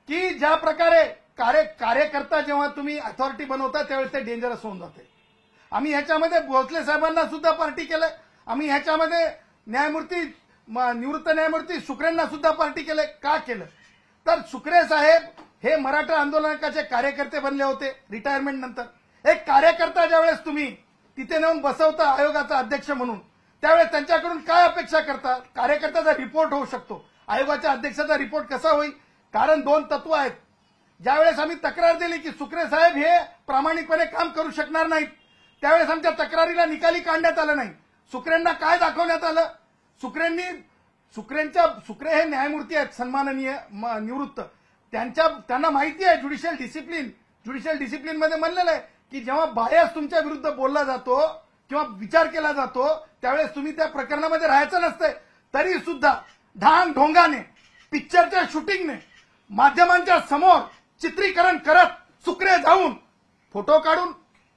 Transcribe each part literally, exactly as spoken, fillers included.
की ज्या प्रकारे कार्य कार्यकर्ता जेव्हा तुम्ही अथॉरिटी बनवता त्यावेळेस ते डेंजरस होऊन जाते. आम्ही ह्याच्यामध्ये भोसले साहेबांना सुद्धा पार्टी केलंय. आम्ही ह्याच्यामध्ये न्यायमूर्ती निवृत्त न्यायमूर्ती शुक्रेंना सुद्धा पार्टी केलंय. का केलं तर शुक्रे साहेब हे मराठा आंदोलनाचे कार्यकर्ते बनले होते रिटायरमेंट नंतर. एक कार्यकर्ता ज्यावेळेस तुम्ही तिथे नेऊन बसवता आयोगाचा अध्यक्ष म्हणून त्यावेळेस त्यांच्याकडून काय अपेक्षा करता. कार्यकर्त्याचा रिपोर्ट होऊ शकतो, आयोगाच्या अध्यक्षाचा रिपोर्ट कसा होईल. कारण दोन तत्व आहेत. ज्यावेळेस आम्ही तक्रार दिली की शुक्रे साहेब हे प्रामाणिकपणे काम करू शकणार नाहीत त्यावेळेस आमच्या तक्रारीला निकाली काढण्यात आलं नाही. शुक्रेंना काय दाखवण्यात आलं. शुक्रेंनी शुक्रेंच्या शुक्रे हे न्यायमूर्ती आहेत सन्माननीय निवृत्त. त्यांच्या त्यांना माहिती आहे ज्युडिशियल डिसिप्लिन ज्युडिशियल डिसिप्लिन मध्ये म्हणलेलं आहे की जेव्हा बायस तुमच्या विरुद्ध बोलला जातो किंवा विचार केला जातो त्यावेळेस तुम्ही त्या प्रकरणामध्ये राहायचं नसतंय. तरी सुद्धा ढांग ढोंगाने पिक्चरच्या शूटिंगने माध्यमांच्या समोर चित्रीकरण करत शुक्रे जाऊन फोटो काढून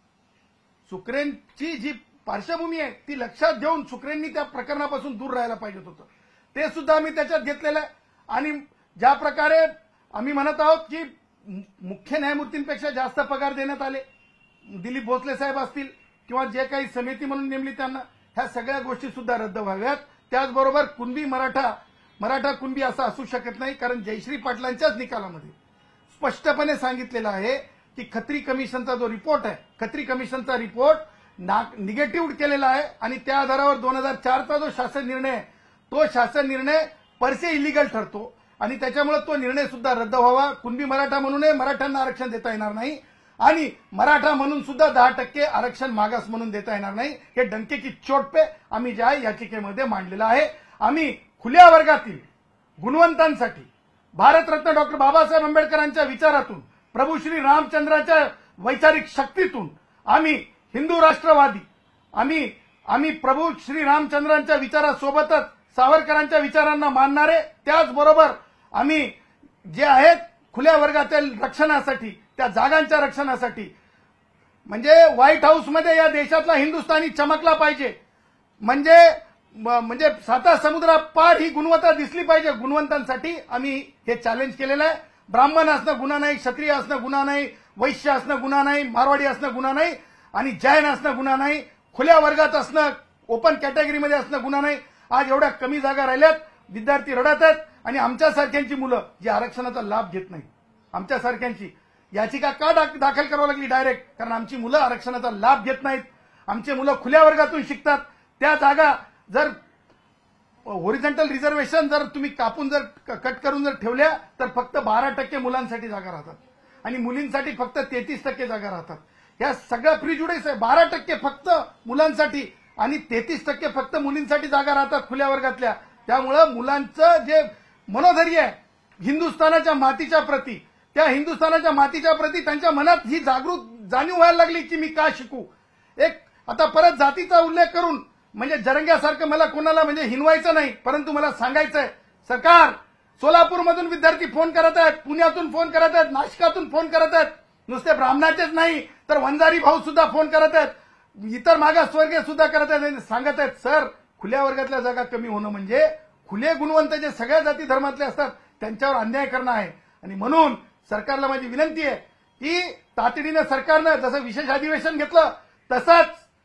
शुक्रेंची जी पार्श्वभूमी आहे ती लक्षात घेऊन शुक्रेंनी त्या प्रकरणापासून दूर राहायला पाहिजे होतं. ते सुद्धा आम्ही त्याच्यात घेतलेलं आहे. आणि ज्या प्रकारे आम्ही म्हणत आहोत की मुख्य न्यायमूर्तींपेक्षा जास्त पगार देण्यात आले, दिलीप भोसले साहेब असतील किंवा जे काही समिती म्हणून नेमली त्यांना, ह्या सगळ्या गोष्टी सुद्धा रद्द व्हाव्यात. त्याचबरोबर कुणबी मराठा मराठा कुणबी असं असू शकत नाही. कारण जयश्री पाटलांच्याच निकालामध्ये स्पष्टपणे सांगितलेलं आहे की खत्री कमिशनचा जो रिपोर्ट आहे खत्री कमिशनचा रिपोर्ट निगेटिव्ह केलेला आहे आणि त्या आधारावर दोन हजार चारचा जो शासन निर्णय आहे तो शासन निर्णय परसे इलिगल ठरतो आणि त्याच्यामुळे तो निर्णय सुद्धा रद्द व्हावा. कुणबी मराठा म्हणूनही मराठ्यांना आरक्षण देता येणार नाही आणि मराठा म्हणून सुद्धा दहा टक्के आरक्षण मागास म्हणून देता येणार नाही. हे डंके की चोट पे आम्ही ज्या याचिकेमध्ये मांडलेलं आहे. आम्ही खुल्या वर्गातील गुणवंतांसाठी भारतरत्न डॉक्टर बाबासाहेब आंबेडकरांच्या विचारातून प्रभू श्री रामचंद्राच्या वैचारिक शक्तीतून आम्ही हिंदू राष्ट्रवादी आम्ही आम्ही प्रभू श्री रामचंद्रांच्या विचारासोबतच सावरकरांच्या विचारांना मानणारे त्याचबरोबर आम्ही जे आहेत खुल्या वर्गातील रक्षणासाठी त्या जागांच्या रक्षणासाठी म्हणजे व्हाईट हाऊसमध्ये या देशातला हिंदुस्थानी चमकला पाहिजे. म्हणजे म्हणजे साता समुद्रा पार ही गुणवत्ता दिसली पाहिजे. गुणवंतांसाठी आम्ही हे चॅलेंज केलेलं आहे. ब्राह्मण असणं गुन्हा नाही, क्षत्रिय असणं गुन्हा नाही, वैश्य असणं गुन्हा नाही, मारवाडी असणं गुन्हा नाही आणि जैन असणं गुन्हा नाही, खुल्या वर्गात असणं ओपन कॅटेगरीमध्ये असणं गुन्हा नाही. आज एवढ्या कमी जागा राहिल्यात, विद्यार्थी रडत आहेत आणि आमच्यासारख्यांची मुलं जी आरक्षणाचा लाभ घेत नाही आमच्यासारख्यांची याचिका का दाखल करावी लागली डायरेक्ट. कारण आमची मुलं आरक्षणाचा लाभ घेत नाहीत. आमची मुलं खुल्या वर्गातून शिकतात. त्या जागा जर ओरिजेंटल रिझर्वेशन जर तुम्ही कापून जर कट करून जर ठेवल्या तर फक्त बारा टक्के मुलांसाठी जागा राहतात आणि मुलींसाठी फक्त तेहतीस टक्के जागा राहतात. या सगळ्या प्रिज्युडाइस आहे. बारा टक्के फक्त मुलांसाठी आणि तेहतीस टक्के फक्त मुलींसाठी जागा राहतात खुल्या वर्गातल्या. त्यामुळं मुलांचं जे मनोधैर्य आहे हिंदुस्थानाच्या मातीच्या प्रती त्या हिंदुस्थानाच्या मातीच्या प्रती त्यांच्या मनात ही जागृत जाणीव व्हायला लागली की मी का शिकू. एक आता परत जातीचा उल्लेख करून म्हणजे जरंग्यासारखं मला कोणाला म्हणजे हिनवायचं नाही, परंतु मला सांगायचंय सरकार सोलापूरमधून विद्यार्थी फोन करत आहेत, पुण्यातून फोन करत आहेत, नाशिकातून फोन करत आहेत. नुसते ब्राह्मणाचेच नाही तर वंजारी भाऊ सुद्धा फोन करत आहेत, इतर मागासवर्गीय सुद्धा करत आहेत. सांगत आहेत सर खुल्या वर्गातल्या जागा कमी होणं म्हणजे खुले गुणवंत जे सगळ्या जाती धर्मातले असतात त्यांच्यावर अन्याय करणं आहे. आणि म्हणून सरकारला माझी विनंती आहे की तातडीनं सरकारनं जसं विशेष अधिवेशन घेतलं तसंच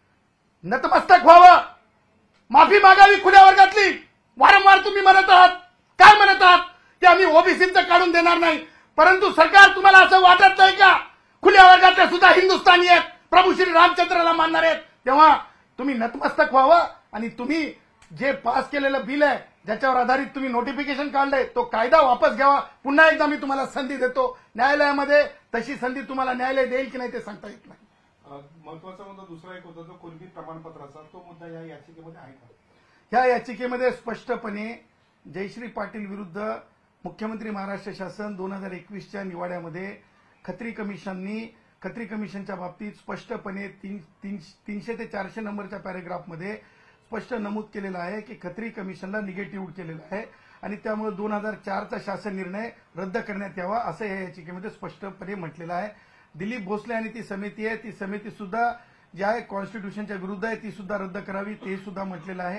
नतमस्तक व्हावं, माफी मागावी खुल्या वर्गातली. वारंवार तुम्ही म्हणत आहात काय म्हणत आहात की आम्ही ओबीसीचं काढून देणार नाही, परंतु सरकार तुम्हाला असं वाटत नाही का खुल्या वर्गातले सुद्धा हिंदुस्थानी आहेत, प्रभू श्री रामचंद्राला मानणार आहेत. तेव्हा तुम्ही नतमस्तक व्हावं आणि तुम्ही जे पास केलेलं बिल आहे ज्याच्यावर आधारित तुम्ही नोटिफिकेशन काढलंय तो कायदा वापस घ्यावा. पुन्हा एकदा मी तुम्हाला संधी देतो. न्यायालयामध्ये तशी संधी तुम्हाला न्यायालय देईल की नाही ते सांगता येत नाही. महत्वाचा मुद्दा दुसरा एक होता जो कुणबी प्रमाणपत्राचा, तो मुद्दा या याचिकेमध्ये आहे का? ह्या याचिकेमध्ये स्पष्टपणे जयश्री पाटील विरुद्ध मुख्यमंत्री महाराष्ट्र शासन दोन हजार एकवीसच्या निवाड्यामध्ये खत्री कमिशननी खत्री कमिशनच्या बाबतीत स्पष्टपणे तीन तीन तीनशे ते चारशे नंबरच्या पॅरेग्राफमध्ये स्पष्ट नमूद केलेलं आहे की खत्री कमिशनला निगेटिव्ह केलेलं आहे आणि त्यामुळे दोन हजार चारचा शासन निर्णय रद्द करण्यात यावा असं या याचिकेमध्ये स्पष्टपणे म्हटलेलं आहे. दिलीप भोसले आणि ती समिती आहे ती समिती सुद्धा जी आहे कॉन्स्टिट्यूशनच्या विरुद्ध आहे ती सुद्धा रद्द करावी ते सुद्धा म्हटलेलं आहे.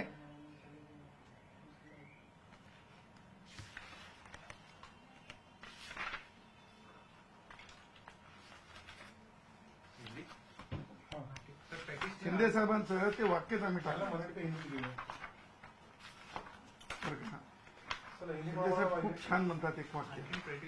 शिंदे साहेबांचं ते वाक्यच आम्ही त्याला टाकलं मराठी का हिंदीत लिहिलं बरं का. चला हिंदी शिंदे साहेब खूप छान म्हणतात एक वाक्य.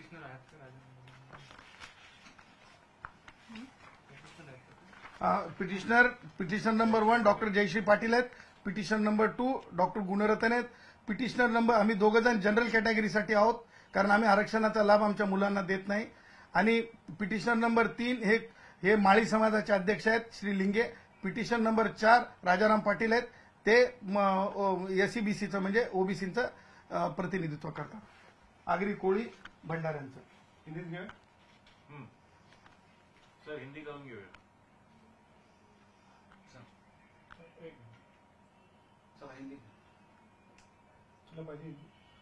Petitioner petition number one doctor Jayashree Patil आहेत. Petition number two doctor Gunaratna आहेत. पिटिशनर नंबर आम्ही दोघं जण जनरल कॅटेगरीसाठी आहोत कारण आम्ही आरक्षणाचा लाभ आमच्या मुलांना देत नाही. आणि पिटिशनर नंबर तीन हे हे माळी समाजाचे अध्यक्ष आहेत श्री लिंगे. पिटिशन नंबर चार राजाराम पाटील आहेत. ते एससीबीसीचं म्हणजे ओबीसीचं प्रतिनिधित्व करतात. आगरी कोळी भंडाऱ्यांचं. हिंदीत घेऊया. सर हिंदी करून घेऊया. तुला पाहिजे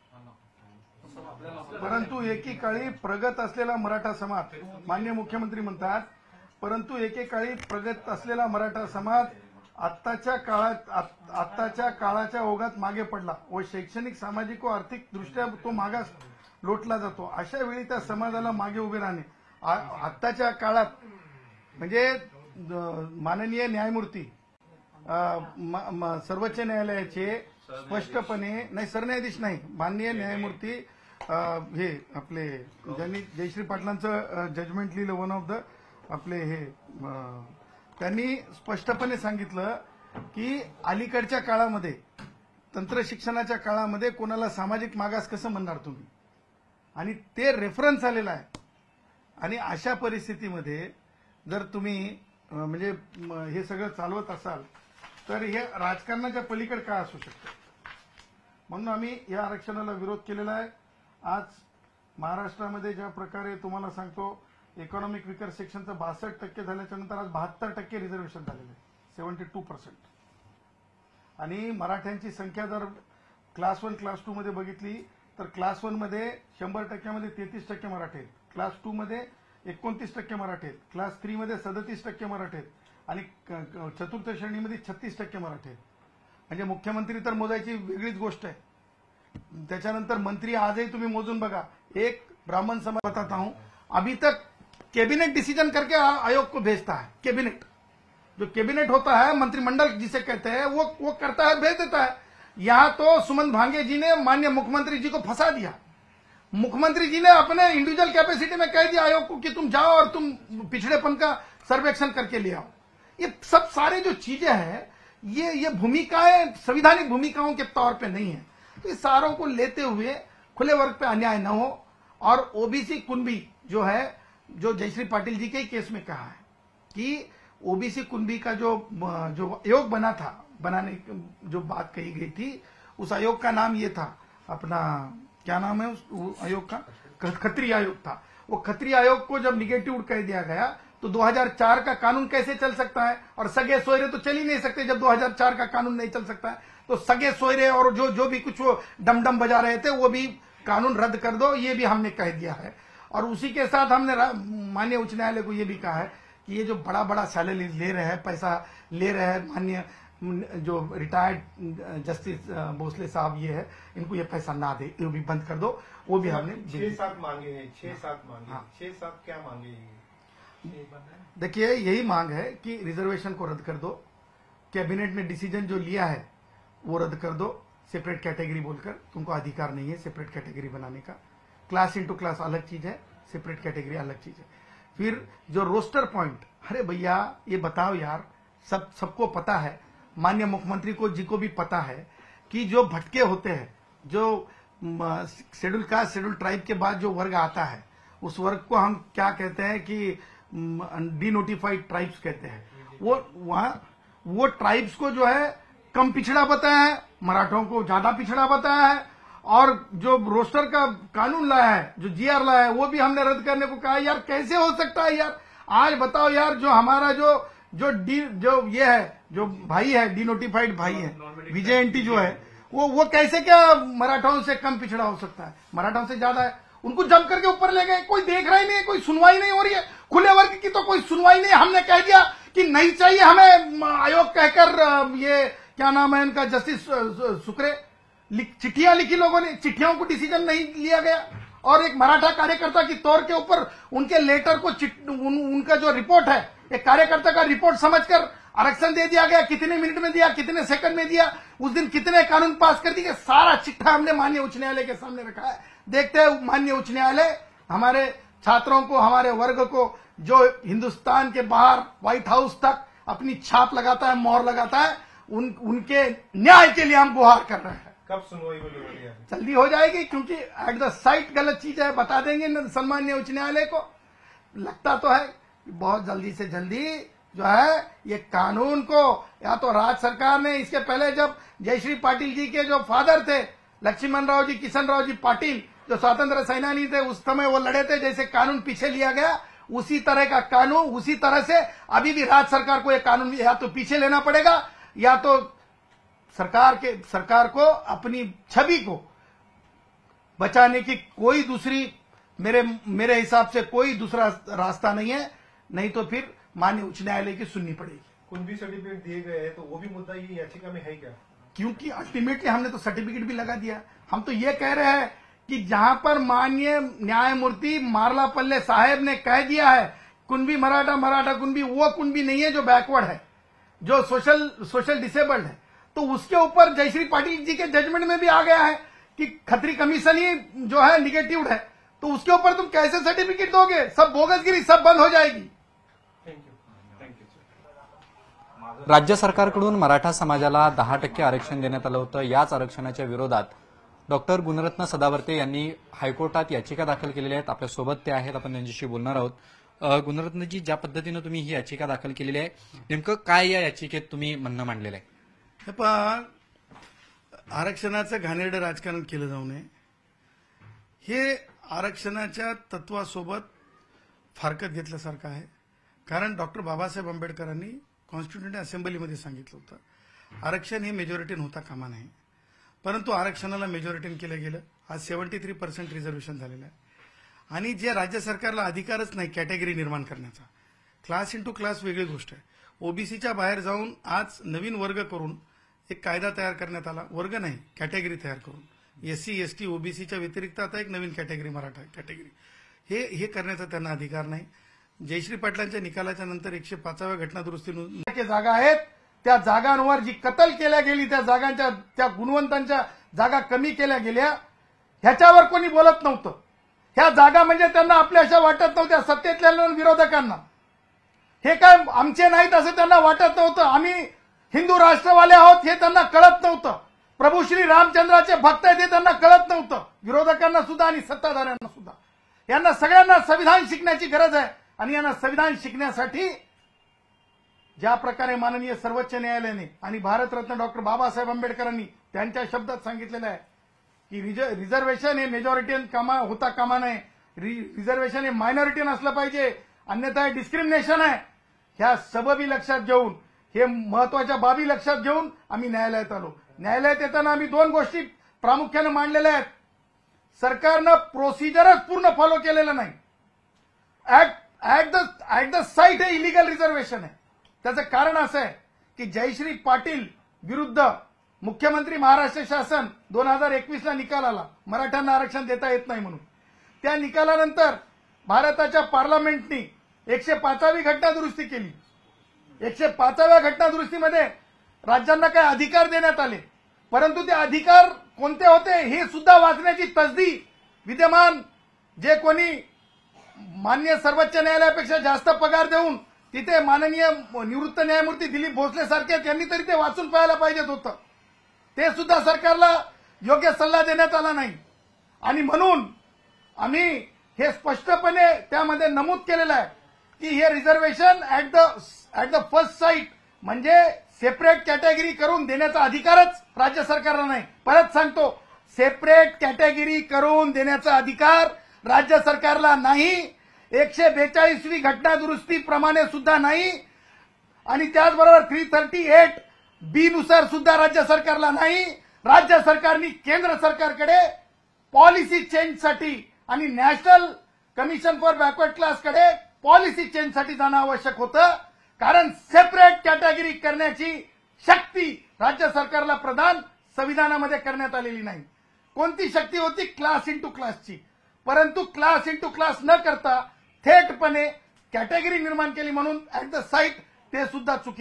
परंतु एकेकाळी प्रगत असलेला मराठा समाज माननीय मुख्यमंत्री म्हणतात परंतु एकेकाळी प्रगत असलेला मराठा समाज आत्ताच्या काळात आत- आत्ताच्या काळाच्या ओघात मागे पडला व शैक्षणिक सामाजिक व आर्थिक दृष्ट्या तो मागास लोटला जातो. अशा वेळी त्या समाजाला मागे उभे राहणे आ- आत्ताच्या काळात म्हणजे अ, माननीय न्यायमूर्ती अ, म- म- सर्वोच्च न्यायालयाचे स्पष्टपणे नाही सरन्यायाधीश नाही माननीय न्यायमूर्ती अ, हे आपले ज्यांनी जयश्री पाटलांचं जजमेंट लिहिलं वन ऑफ द आपले हे अ, त्यांनी स्पष्टपणे सांगितलं की अलीकडच्या काळामध्ये तंत्र शिक्षणाच्या काळामध्ये कोणाला सामाजिक मागास कसं म्हणणार तुम्ही आणि ते रेफरन्स आलेलं आहे. आणि अशा परिस्थितीमध्ये जर तुम्ही अ, म्हणजे म, हे सगळं चालवत असाल तर हे राजकारणाच्या पलीकडे काय असू शकतं. म्हणून आम्ही या आरक्षणाला विरोध केलेला आहे. आज महाराष्ट्रामध्ये ज्या प्रकारे तुम्हाला सांगतो इकॉनॉमिक विकर सेक्शनचं बासष्ट टक्के झाल्याच्या नंतर आज बहात्तर टक्के रिझर्वेशन झालेलं आहे सेव्हन्टी टू पर्सेंट. आणि मराठ्यांची संख्या जर क्लास वन क्लास टू मध्ये बघितली तर क्लास वन मध्ये शंभर टक्क्यामध्ये तेहतीस टक्के मराठे आहेत. क्लास टू मध्ये एकोणतीस टक्के मराठे आहेत. क्लास थ्री मध्ये सदतीस टक्के मराठे आहेत. आणि क- क- चतुर्थ श्रेणीमध्ये छत्तीस टक्के मराठे आहेत. म्हणजे मुख्यमंत्री तर मोजायची वेगळीच गोष्ट आहे. त्याच्यानंतर मंत्री आजही तुम्ही मोजून बघा. एक ब्राह्मण समाज बताता हूं अभी तक कैबिनेट डिसीजन करके आ- आयोग को भेजता है. कैबिनेट जो कैबिनेट होता है मंत्रिमंडल जिसे कहते हैं वो वो करता है भेज देता है. यहां तो सुमन भांगे जी ने माननीय मुख्यमंत्री जी को फंसा दिया. मुख्यमंत्री जी ने अपने इंडिविजुअल कैपेसिटी में कह दिया आयोग को कि तुम जाओ और तुम पिछड़ेपन का सर्वेक्षण करके ले आओ. ये सब सारे जो चीजें हैं ये ये भूमिकाएं संवैधानिक भूमिकाओं के तौर पे नहीं है. तो इस सारों को लेते हुए खुले वर्ग पे अन्याय न हो. और ओबीसी कुनबी जो है जो जयश्री पाटिल जी के ही केस में कहा है कि ओबीसी कुनबी का जो जो आयोग बना था बनाने जो बात कही गई थी उस आयोग का नाम ये था अपना क्या नाम है उस आयोग का खत्री आयोग था. वो खत्री आयोग को जब निगेटिव कह दिया गया तो दो हज़ार चार का कानून कैसे चल सकता है. और सगे सोयरे तो चल ही नहीं सकते. जब दो हज़ार चार का कानून नहीं चल सकता है तो सगे सोयरे और जो जो भी कुछ वो डमडम बजा रहे थे वो भी कानून रद्द कर दो ये भी हमने कह दिया है. और उसी के साथ हमने माननीय उच्च न्यायालय को ये भी कहा है कि ये जो बड़ा बड़ा सैलरी ले रहे हैं पैसा ले रहे हैं माननीय जो रिटायर्ड जस्टिस भोसले साहब ये है इनको ये पैसा ना दे ये भी बंद कर दो. वो भी हमने छह सात मांगे हैं. छह सात मांगे हाँ. छह सात क्या मांगे. देखिए यही मांग है कि रिजर्वेशन को रद्द कर दो. कैबिनेट ने डिसीजन जो लिया है वो रद्द कर दो. सेपरेट कैटेगरी बोलकर तुमको अधिकार नहीं है सेपरेट कैटेगरी बनाने का. क्लास इंटू क्लास अलग चीज है सेपरेट कैटेगरी अलग चीज है. फिर जो रोस्टर पॉइंट अरे भैया ये बताओ यार सब सबको पता है माननीय मुख्यमंत्री को जी को भी पता है कि जो भटके होते हैं जो शेड्यूल कास्ट शेड्यूल ट्राइब के बाद जो वर्ग आता है उस वर्ग को हम क्या कहते हैं कि डीनोटिफाइड ट्राइब्स कहते हैं. वो वहां वो ट्राइब्स को जो है कम पिछड़ा बताया है मराठों को ज्यादा पिछड़ा बताया है. और जो रोस्टर का कानून लाया है जो जीआर लाया है वो भी हमने रद्द करने को कहा है. यार कैसे हो सकता है यार. आज बताओ यार जो हमारा जो जो डी जो ये है जो भाई है डीनोटिफाइड भाई है विजय एंटी जो है वो वो कैसे क्या मराठाओं से कम पिछड़ा हो सकता है. मराठाओं से ज्यादा है. उनको जम करके ऊपर ले गए. कोई देख रहा ही नहीं. कोई सुनवाई नहीं हो रही है. खुले वर्ग की तो कोई सुनवाई नहीं. हमने कह दिया कि नहीं चाहिए हमें आयोग कहकर ये क्या नाम है इनका जस्टिस सुकरे चिट्ठियां लिखी लोगों ने. चिट्ठियों को डिसीजन नहीं लिया गया. और एक मराठा कार्यकर्ता की तौर के ऊपर उनके लेटर को उन, उनका जो रिपोर्ट है एक कार्यकर्ता का रिपोर्ट समझकर आरक्षण दे दिया गया, कितने मिनट में दिया, कितने सेकंड में दिया, उस दिन कितने कानून पास कर दिए, सारा चिट्ठा हमने माननीय उच्च न्यायालय के सामने रखा है। देखते हैं माननीय उच्च न्यायालय हमारे छात्रों को, हमारे वर्ग को, जो हिंदुस्तान के बाहर व्हाइट हाउस तक अपनी छाप लगाता है, मोहर लगाता है, उन उनके न्याय के लिए हम गुहार कर रहे हैं। कब सुनवाई होने वाली है? जल्दी हो जाएगी, क्योंकि एट द साइट गलत चीज है, बता देंगे न सम्माननीय उच्च न्यायालय को। लगता तो है कि बहुत जल्दी से जल्दी जो है ये कानून को, या तो राज्य सरकार ने, इसके पहले जब जयश्री पाटिल जी के जो फादर थे लक्ष्मण राव जी, किशन राव जी पाटिल, जो स्वतंत्र सेनानी थे, उस समय वो लड़े थे, जैसे कानून पीछे लिया गया उसी तरह का कानून, उसी तरह से अभी भी राज्य सरकार को ये कानून या तो पीछे लेना पड़ेगा, या तो सरकार के सरकार को अपनी छवि को बचाने की कोई दूसरी, मेरे मेरे हिसाब से कोई दूसरा रास्ता नहीं है, नहीं तो फिर माननीय उच्च न्यायालय की सुननी पड़ेगी। कुंभी सर्टिफिकेट दिए गए हैं तो वो भी मुद्दा ये याचिका में है क्या? क्योंकि अल्टीमेटली हमने तो सर्टिफिकेट भी लगा दिया। हम तो ये कह रहे हैं कि जहां पर माननीय न्यायमूर्ति मारलापल्ले साहेब ने कह दिया है कुंभी मराठा, मराठा कुंभी, वो कुंभी नहीं है जो बैकवर्ड है, जो सोशल सोशल डिसेबल्ड है, तो उसके ऊपर जयश्री पाटिल जी के जजमेंट में भी आ गया है कि खत्री कमीशन ही जो है निगेटिव है, तो उसके ऊपर तुम कैसे सर्टिफिकेट दोगे? सब बोगसगिरी, सब बंद हो जाएगी। राज्य सरकारकडून मराठा समाजाला दहा टक्के आरक्षण देण्यात आलं होतं। याच आरक्षणाच्या विरोधात डॉक्टर गुणरत्न सदावर्ते यांनी हायकोर्टात याचिका दाखल केलेल्या आहेत। आपल्यासोबत ते आहेत, आपण त्यांच्याशी बोलणार आहोत। अ, गुणरत्नजी, ज्या पद्धतीनं तुम्ही ही याचिका दाखल केलेली आहे, नेमकं काय या याचिकेत तुम्ही म्हणणं मांडलेलं आहे? हे पहा, आरक्षणाचं घाणेरडं राजकारण केलं जाऊ नये, हे आरक्षणाच्या तत्वासोबत फारकत घेतल्यासारखं आहे। कारण डॉक्टर बाबासाहेब आंबेडकरांनी कॉन्स्टिट्यूंट असेंब्लीमध्ये सांगितलं होतं आरक्षण हे मेजॉरिटीन होता कामा नये, परंतु आरक्षणाला मेजॉरिटीन केलं गेलं। आज सेव्हन्टी थ्री पर्सेंट रिझर्वेशन झालेलं आहे, आणि जे राज्य सरकारला अधिकारच नाही कॅटेगरी निर्माण करण्याचा, क्लास इंटू क्लास वेगळी गोष्ट आहे। ओबीसीच्या बाहेर जाऊन आज नवीन वर्ग करून एक कायदा तयार करण्यात आला, वर्ग नाही कॅटेगरी तयार करून, एससी एसटी ओबीसीच्या व्यतिरिक्त आता एक नवीन कॅटेगरी मराठा कॅटेगरी, हे हे करण्याचा त्यांना अधिकार नाही। जयश्री पाटलांच्या निकालाच्या नंतर एकशे पाचाव्या घटना दुरुस्ती जागा आहेत, त्या जागांवर जी कत्तल केल्या गेली, त्या जागांच्या, त्या गुणवंतांच्या जागा कमी केल्या गेल्या, ह्याच्यावर कोणी बोलत नव्हतं। ह्या जागा म्हणजे त्यांना आपल्या अशा वाटत नव्हत्या सत्तेतल्या विरोधकांना, हे काय आमचे नाहीत असं त्यांना वाटत नव्हतं। आम्ही हिंदू राष्ट्रवाले आहोत हे त्यांना कळत नव्हतं, प्रभू श्री रामचंद्राचे भक्त आहेत हे त्यांना कळत नव्हतं, विरोधकांना सुद्धा आणि सत्ताधाऱ्यांना सुद्धा। यांना सगळ्यांना संविधान शिकण्याची गरज आहे, आणि यांना संविधान शिकण्यासाठी ज्या प्रकारे माननीय सर्वोच्च न्यायालयाने आणि भारतरत्न डॉक्टर बाबासाहेब आंबेडकरांनी त्यांच्या शब्दात सांगितलेलं आहे की रिझर्वेशन हे मेजॉरिटीन कामा होता कामा नये, रिझर्वेशन हे मायनॉरिटीन असलं पाहिजे, अन्यथा हे डिस्क्रिमिनेशन आहे। ह्या सबबी लक्षात घेऊन, हे महत्वाच्या बाबी लक्षात घेऊन आम्ही न्यायालयात आलो। न्यायालयात येताना आम्ही दोन गोष्टी प्रामुख्याने मांडलेल्या आहेत। सरकारनं प्रोसिजरच पूर्ण फॉलो केलेलं नाही, at at the at the sight हे इलिगल रिझर्वेशन आहे। त्याचं कारण असं आहे की जयश्री पाटील विरुद्ध मुख्यमंत्री महाराष्ट्र शासन दोन हजार एकवीस ला निकाल आला, मराठ्यांना आरक्षण देता येत नाही म्हणून। त्या निकालानंतर भारताच्या पार्लमेंटनी एकशे पाचावी घटना दुरुस्ती केली। एकशे पाचाव्या घटना दुरुस्तीमध्ये राज्यांना काय अधिकार देण्यात आले, परंतु ते अधिकार कोणते होते हे सुद्धा वाचण्याची तसदी विद्यमान जे कोणी माननीय सर्वोच्च न्यायालयापेक्षा जास्त पगार देऊन तिथे माननीय निवृत्त न्यायमूर्ती दिलीप भोसले सारखे त्यांनी तरी ते वाचून पाहायला पाहिजेत होतं, ते सुद्धा सरकारला योग्य सल्ला देण्यात आला नाही। आणि म्हणून आम्ही हे स्पष्टपणे त्यामध्ये नमूद केलेलं आहे की हे reservation at the at the first sight म्हणजे सेपरेट कॅटेगरी करून देण्याचा अधिकारच राज्य सरकारला नाही। परत सांगतो, सेपरेट कॅटेगरी करून देण्याचा अधिकार राज्य सरकारला नाही, एकशे बेचाळीसवी घटना दुरुस्ती प्रमाणे सुद्धा नाही, आणि त्याचबरोबर थ्री थर्टी एट बी नुसार सुद्धा राज्य सरकारला नाही। राज्य सरकारने केंद्र सरकारकडे पॉलिसी चेंजसाठी आणि नॅशनल कमिशन फॉर बॅकवर्ड क्लासकडे पॉलिसी चेंजसाठी जाणं आवश्यक होतं, कारण सेपरेट कॅटेगरी करण्याची शक्ती राज्य सरकारला प्रदान संविधानामध्ये करण्यात आलेली नाही। कोणती शक्ती होती? क्लास इंटू क्लासची, परंतु क्लास इंटू क्लास न करता थेटपणे कॅटेगरी निर्माण केली, म्हणून ऍट द साईट ते सुद्धा चुकीचं आहे।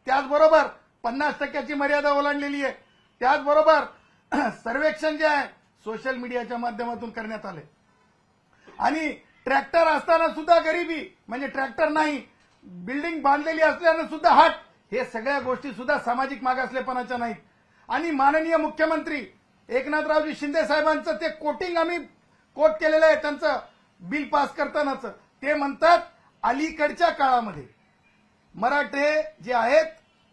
त्याचबरोबर पन्नास टक्क्याची मर्यादा ओलांडलेली आहे. त्याचबरोबर सर्वेक्षण जे आहे सोशल मीडियाच्या माध्यमातून करण्यात आले आणि ट्रॅक्टर असताना सुद्धा गरिबी म्हणजे ट्रॅक्टर नाही, बिल्डिंग बांधलेली असल्यानं सुद्धा हट, हे सगळ्या गोष्टी सुद्धा सामाजिक मागासलेपणाच्या नाहीत. आणि माननीय मुख्यमंत्री एकनाथरावजी शिंदे साहेबांचं ते कोटिंग आम्ही कोट केलेलं आहे त्यांचं बिल पास करतानाच. ते म्हणतात अलीकडच्या काळामध्ये मराठे जे आहेत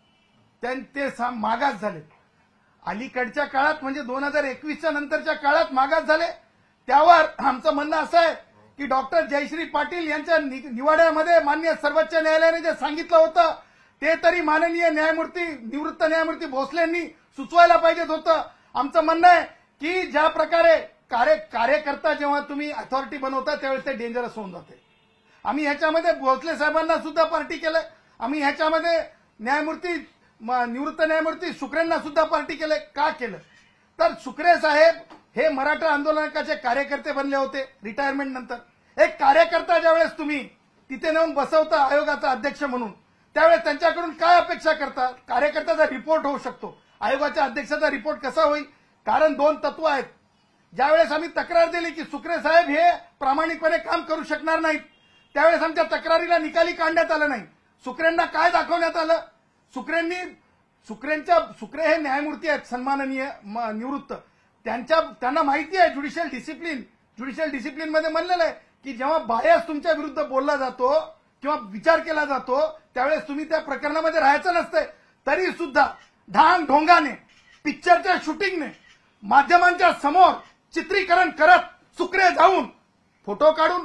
ते मागास झाले. अलीकडच्या काळात म्हणजे दोन हजार एकवीसच्या नंतरच्या काळात मागास झाले. त्यावर आमचं म्हणणं असं आहे की डॉक्टर जयश्री पाटील यांच्या निवाड्यामध्ये माननीय सर्वोच्च न्यायालयाने जे सांगितलं होतं ते तरी माननीय न्यायमूर्ती निवृत्त न्यायमूर्ती भोसलेंनी सुचवायला पाहिजेत होतं. आमचं म्हणणं आहे की ज्या प्रकारे कार्य कार्यकर्ता जेव्हा तुम्ही अथॉरिटी बनवता त्यावेळेस ते डेंजरस होऊन जाते. आम्ही ह्याच्यामध्ये भोसले साहेबांना सुद्धा पार्टी केलंय. आम्ही ह्याच्यामध्ये न्यायमूर्ती निवृत्त न्यायमूर्ती शुक्रेंना सुद्धा पार्टी केलंय. का केलं तर शुक्रे साहेब हे मराठा आंदोलनाचे कार्यकर्ते बनले होते रिटायरमेंट नंतर. एक कार्यकर्ता ज्यावेळेस तुम्ही तिथे नेऊन बसवता आयोगाचा अध्यक्ष म्हणून त्यावेळेस त्यांच्याकडून काय अपेक्षा करता? कार्यकर्त्याचा रिपोर्ट होऊ शकतो, आयोगाच्या अध्यक्षाचा रिपोर्ट कसा होईल? कारण दोन तत्व आहेत. ज्यावेळेस आम्ही तक्रार दिली की शुक्रे साहेब हे प्रामाणिकपणे काम करू शकणार नाहीत त्यावेळेस आमच्या तक्रारीला निकाली काढण्यात आलं नाही. शुक्रेंना काय दाखवण्यात आलं? शुक्रेंनी शुक्रेंच्या शुक्रे हे न्यायमूर्ती आहेत सन्माननीय निवृत्त. त्यांच्या त्यांना माहिती आहे ज्युडिशियल डिसिप्लिन ज्युडिशियल डिसिप्लिन मध्ये म्हणलेलं आहे की जेव्हा बायस तुमच्या विरुद्ध बोलला जातो किंवा विचार केला जातो त्यावेळेस तुम्ही त्या प्रकरणामध्ये राहायचं नसतंय. तरी सुद्धा ढांग ढोंगाने पिक्चरच्या शूटिंगने माध्यमांच्या समोर चित्रीकरण करत शुक्रे जाऊन फोटो काढून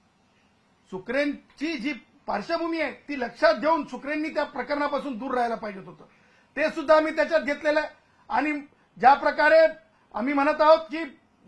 शुक्रेंची जी पार्श्वभूमी आहे ती लक्षात घेऊन शुक्रेंनी त्या प्रकरणापासून दूर राहायला पाहिजे होतं. ते सुद्धा आम्ही त्याच्यात घेतलेलं आहे. आणि ज्या प्रकारे आम्ही म्हणत आहोत की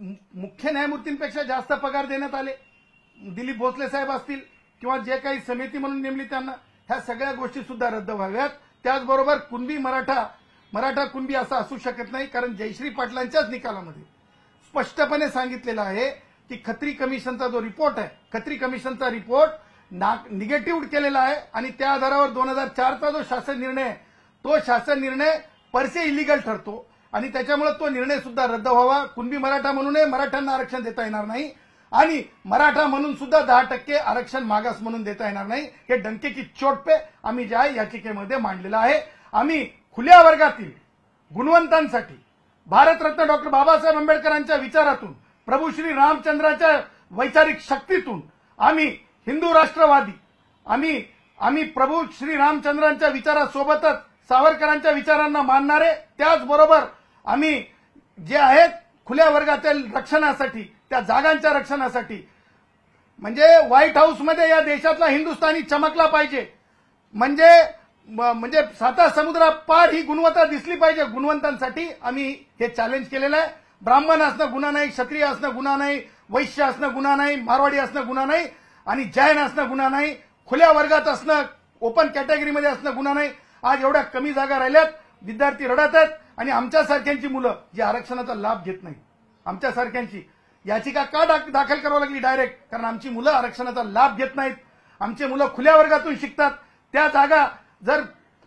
मुख्य न्यायमूर्तींपेक्षा जास्त पगार देण्यात आले, दिलीप भोसले साहेब असतील किंवा जे काही समिती म्हणून नेमली त्यांना, ह्या सगळ्या गोष्टी सुद्धा रद्द व्हाव्यात. त्याचबरोबर कुणबी मराठा मराठा कुणबी असं असू शकत नाही कारण जयश्री पाटलांच्याच निकालामध्ये स्पष्टपणे सांगितलेलं आहे की खत्री कमिशनचा जो रिपोर्ट आहे खत्री कमिशनचा रिपोर्ट निगेटिव्ह केलेला आहे आणि त्या आधारावर दोन हजार चारचा जो शासन निर्णय आहे तो शासन निर्णय परसे इलिगल ठरतो आणि त्याच्यामुळे तो निर्णय सुद्धा रद्द व्हावा. कुणबी मराठा म्हणूनही मराठ्यांना आरक्षण देता येणार नाही आणि मराठा म्हणून सुद्धा दहा टक्के आरक्षण मागास म्हणून देता येणार नाही. हे डंके की चोट पे आम्ही ज्या याचिकेमध्ये मांडलेलं आहे. आम्ही खुल्या वर्गातील गुणवंतांसाठी भारतरत्न डॉक्टर बाबासाहेब आंबेडकरांच्या विचारातून प्रभू श्री रामचंद्राच्या वैचारिक शक्तीतून आम्ही हिंदू राष्ट्रवादी आम्ही आम्ही प्रभू श्री रामचंद्रांच्या विचारासोबतच सावरकरांच्या विचारांना मानणारे त्याचबरोबर आम्ही जे आहेत खुल्या वर्गातील रक्षणासाठी त्या जागांच्या रक्षणासाठी म्हणजे व्हाईट हाऊसमध्ये या देशातला हिंदुस्थानी चमकला पाहिजे. म्हणजे म्हणजे साता समुद्रा पार ही गुणवत्ता दिसली पाहिजे. गुणवंतांसाठी आम्ही हे चॅलेंज केलेलं आहे. ब्राह्मण असणं गुन्हा नाही, क्षत्रिय असणं गुन्हा नाही, वैश्य असणं गुन्हा नाही, मारवाडी असणं गुन्हा नाही आणि जैन असणं गुन्हा नाही, खुल्या वर्गात असणं ओपन कॅटेगरीमध्ये असणं गुन्हा नाही. आज एवढ्या कमी जागा राहिल्यात, विद्यार्थी रडत आहेत आणि आमच्यासारख्यांची मुलं जी आरक्षणाचा लाभ घेत नाही आमच्यासारख्यांची याचिका का दाखल करावं लागली डायरेक्ट? कारण आमची मुलं आरक्षणाचा लाभ घेत नाहीत. आमची मुलं खुल्या वर्गातून शिकतात. त्या जागा जर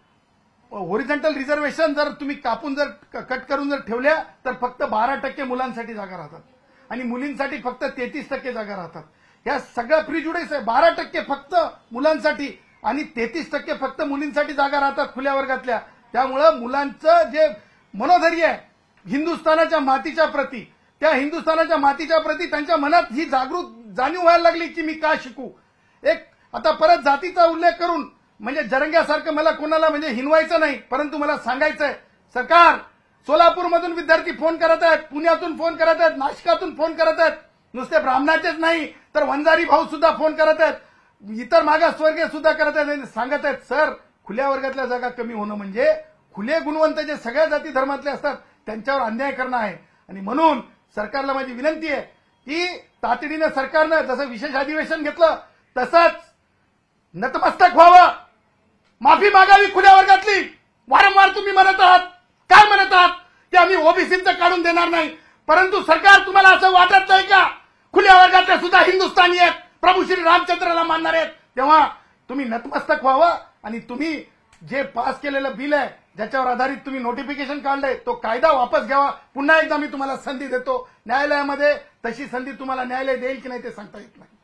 होरिझॉन्टल रिझर्वेशन जर तुम्ही कापून जर कट करून जर ठेवल्या तर फक्त बारा टक्के मुलांसाठी जागा राहतात आणि मुलींसाठी फक्त तेहतीस टक्के जागा राहतात. या सगळं प्रिज्युडिस आहे. बारा टक्के फक्त मुलांसाठी आणि तेहतीस टक्के फक्त मुलींसाठी जागा राहतात खुल्या वर्गातल्या. त्यामुळं मुलांचं जे मनोधैर्य आहे हिंदुस्थानाच्या मातीच्या प्रती त्या हिंदुस्थानाच्या मातीच्या प्रती त्यांच्या मनात ही जागृत जाणीव व्हायला लागली की मी का शिकू. एक आता परत जातीचा उल्लेख करून म्हणजे जरंग्यासारखं मला कोणाला म्हणजे हिनवायचं नाही, परंतु मला सांगायचंय सरकार सोलापूरमधून विद्यार्थी फोन करत आहेत, पुण्यातून फोन करत आहेत, नाशिकातून फोन करत आहेत. नुसते ब्राह्मणाचेच नाही तर वंजारी भाऊ सुद्धा फोन करत आहेत, इतर मागासवर्गीय सुद्धा करत आहेत. सांगत आहेत सर खुल्या वर्गातल्या जागा कमी होणं म्हणजे खुले गुणवंत जे सगळ्या जाती धर्मातले असतात त्यांच्यावर अन्याय करणं आहे. आणि म्हणून सरकारला माझी विनंती आहे की तातडीनं सरकारनं जसं विशेष अधिवेशन घेतलं तसंच नतमस्तक व्हावं, माफी मागावी खुल्या वर्गातली. वारंवार तुम्ही म्हणत आहात काय म्हणत आहात की आम्ही ओबीसीचं काढून देणार नाही, परंतु सरकार तुम्हाला असं वाटत नाही का खुल्या वर्गातले सुद्धा हिंदुस्थानी आहेत, प्रभू श्री रामचंद्राला मानणारे आहेत. तेव्हा तुम्ही नतमस्तक व्हावं आणि तुम्ही जे पास केलेलं बिल आहे ज्याच्यावर आधारित तुम्ही नोटिफिकेशन काढलंय तो कायदा वापस घ्यावा. पुन्हा एकदा मी तुम्हाला संधी देतो. न्यायालयामध्ये तशी संधी तुम्हाला न्यायालय देईल की नाही ते सांगता येत नाही.